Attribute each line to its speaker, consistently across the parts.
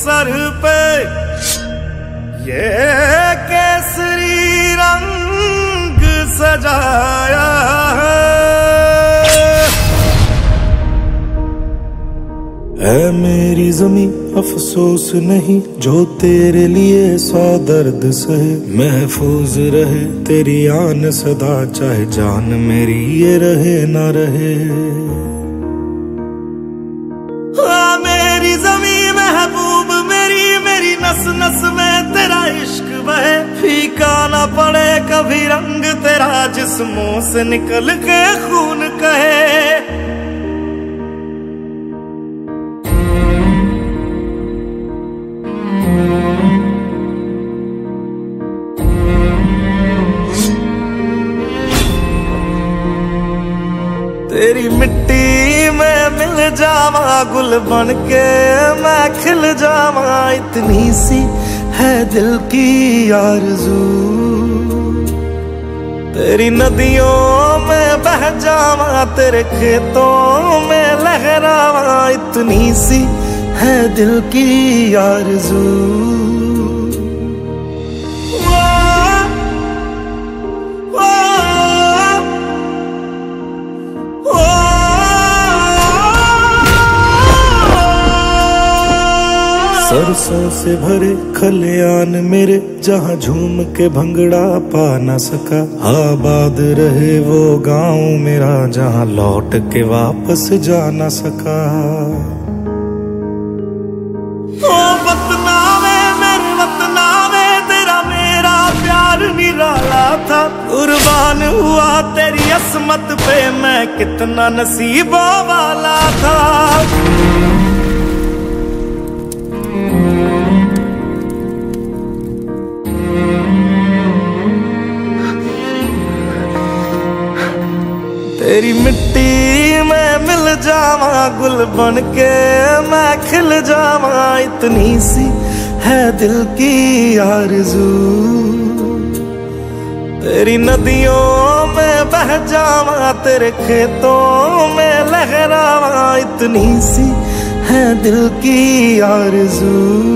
Speaker 1: Sir पे ये केसरी रंग सजाया है मेरी ज़मीं अफसोस नहीं जो तेरे लिए 100 दर्द सहे। महफूज रहे तेरी आन सदा चाहे जान मेरी ये रहे ना रहे। हाँ मेरी ज़मीं महबूब मेरी नस नस में तेरा इश्क बहे। फीका ना पड़े कभी रंग तेरा जिस्मों से निकल के खून कहे। तेरी मिट्टी में मिल जावा गुल बन के मैं खिल जावा। इतनी सी है दिल की आरज़ू तेरी नदियों में बह जावा तेरे खेतों में लहरावा। इतनी सी है दिल की आरज़ू। सरसों से भरे खलियान मेरे जहाँ झूम के भंगड़ा पा न सका। आबाद रहे वो गांव मेरा जहाँ लौट के वापस जा न सका। ओ वतना में मेरे वतना में तेरा मेरा प्यार निराला था। कुर्बान हुआ तेरी असमत पे मैं कितना नसीबों वाला था। तेरी मिट्टी में मिल जावा गुल बन के मैं खिल जावा। इतनी सी है दिल की आरज़ू तेरी नदियों में बह जावा तेरे खेतों में लहरावा। इतनी सी है दिल की आरज़ू।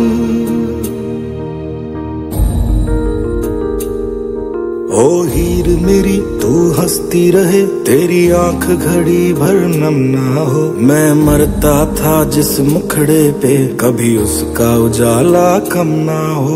Speaker 1: ओ हीर मेरी तू हंसती रहे तेरी आंख घड़ी भर नम ना हो। मैं मरता था जिस मुखड़े पे कभी उसका उजाला कम ना हो।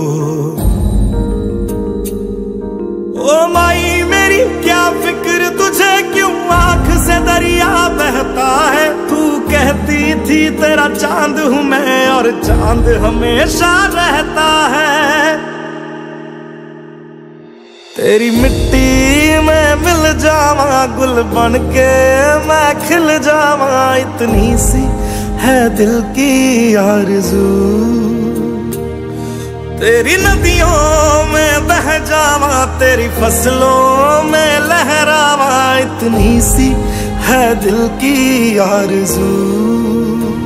Speaker 1: ओ माई मेरी क्या फिक्र तुझे क्यों आंख से दरिया बहता है। तू कहती थी तेरा चांद हूँ मैं और चांद हमेशा रहता है। तेरी मिट्टी में मिल जावा गुल बन के मैं खिल जावा। इतनी सी है दिल की आरज़ू तेरी नदियों में बह जावा तेरी फसलों में लहरावा। इतनी सी है दिल की आरज़ू।